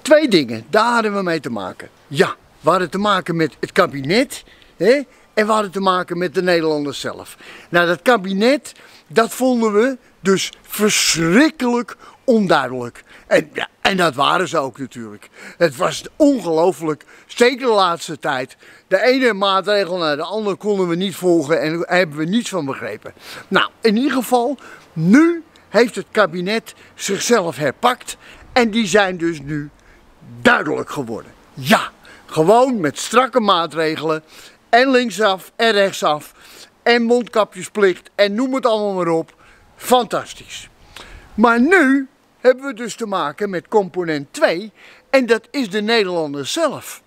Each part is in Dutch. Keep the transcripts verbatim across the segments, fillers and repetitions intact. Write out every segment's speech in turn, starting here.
Twee dingen, daar hadden we mee te maken. Ja, we hadden te maken met het kabinet, hè, en we hadden te maken met de Nederlanders zelf. Nou, dat kabinet, dat vonden we dus verschrikkelijk onduidelijk. En, ja, en dat waren ze ook natuurlijk. Het was ongelooflijk, zeker de laatste tijd. De ene maatregel naar de andere konden we niet volgen en daar hebben we niets van begrepen. Nou, in ieder geval, nu heeft het kabinet zichzelf herpakt en die zijn dus nu duidelijk geworden. Ja, gewoon met strakke maatregelen en linksaf en rechtsaf en mondkapjesplicht en noem het allemaal maar op. Fantastisch. Maar nu hebben we dus te maken met component twee en dat is de Nederlander zelf.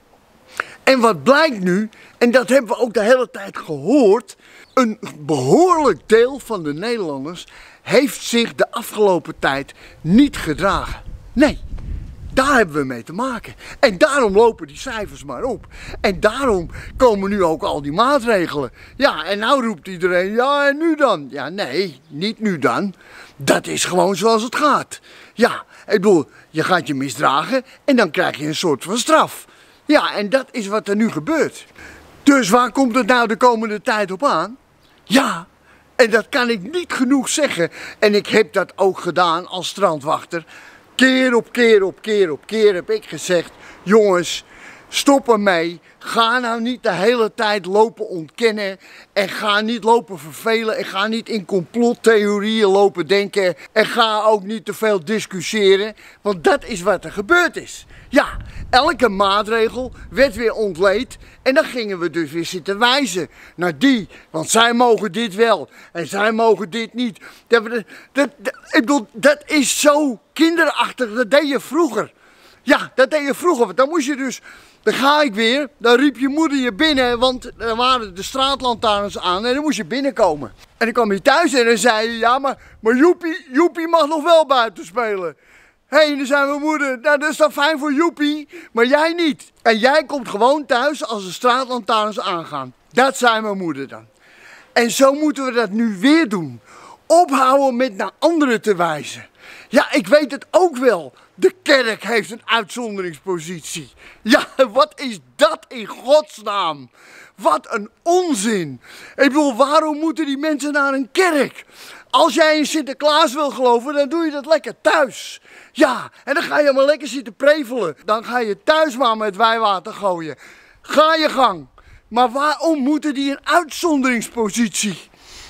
En wat blijkt nu, en dat hebben we ook de hele tijd gehoord, een behoorlijk deel van de Nederlanders heeft zich de afgelopen tijd niet gedragen. Nee, daar hebben we mee te maken. En daarom lopen die cijfers maar op. En daarom komen nu ook al die maatregelen. Ja, en nou roept iedereen, ja en nu dan? Ja, nee, niet nu dan. Dat is gewoon zoals het gaat. Ja, ik bedoel, je gaat je misdragen en dan krijg je een soort van straf. Ja, en dat is wat er nu gebeurt. Dus waar komt het nou de komende tijd op aan? Ja, en dat kan ik niet genoeg zeggen. En ik heb dat ook gedaan als strandwachter. Keer op keer op keer op keer heb ik gezegd, jongens, stop ermee. Ga nou niet de hele tijd lopen ontkennen en ga niet lopen vervelen en ga niet in complottheorieën lopen denken en ga ook niet te veel discussiëren, want dat is wat er gebeurd is. Ja, elke maatregel werd weer ontleed en dan gingen we dus weer zitten wijzen naar die, want zij mogen dit wel en zij mogen dit niet. Dat, dat, dat, ik bedoel, dat is zo kinderachtig, dat deed je vroeger. Ja, dat deed je vroeger, want dan moest je dus... Dan ga ik weer, dan riep je moeder je binnen, want er waren de straatlantaarns aan en dan moest je binnenkomen. En dan kwam je thuis en dan zei je, ja maar, maar Joepie, Joepie mag nog wel buiten spelen. Hé, hey, dan zei mijn moeder, nou dat is dan fijn voor Joepie, maar jij niet. En jij komt gewoon thuis als de straatlantaarns aangaan. Dat zei mijn moeder dan. En zo moeten we dat nu weer doen. Ophouden met naar anderen te wijzen. Ja, ik weet het ook wel. De kerk heeft een uitzonderingspositie. Ja, wat is dat in godsnaam? Wat een onzin. Ik bedoel, waarom moeten die mensen naar een kerk? Als jij in Sinterklaas wil geloven, dan doe je dat lekker thuis. Ja, en dan ga je maar lekker zitten prevelen. Dan ga je thuis maar met wijwater gooien. Ga je gang. Maar waarom moeten die een uitzonderingspositie?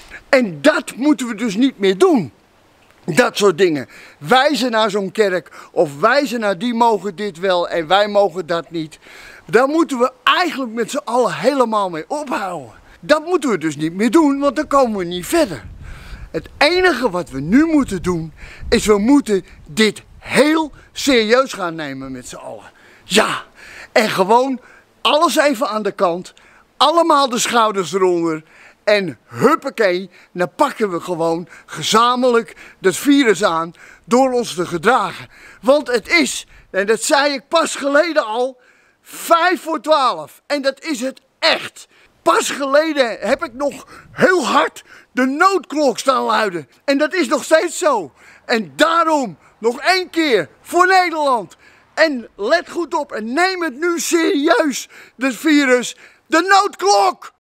En dat moeten we dus niet meer doen. Dat soort dingen. Wijzen naar zo'n kerk of wijzen naar die mogen dit wel en wij mogen dat niet. Daar moeten we eigenlijk met z'n allen helemaal mee ophouden. Dat moeten we dus niet meer doen, want dan komen we niet verder. Het enige wat we nu moeten doen, is we moeten dit heel serieus gaan nemen met z'n allen. Ja, en gewoon alles even aan de kant, allemaal de schouders eronder. En huppakee, dan pakken we gewoon gezamenlijk dat virus aan door ons te gedragen. Want het is, en dat zei ik pas geleden al, vijf voor twaalf. En dat is het echt. Pas geleden heb ik nog heel hard de noodklok staan luiden. En dat is nog steeds zo. En daarom nog één keer voor Nederland. En let goed op en neem het nu serieus, dit virus. De noodklok!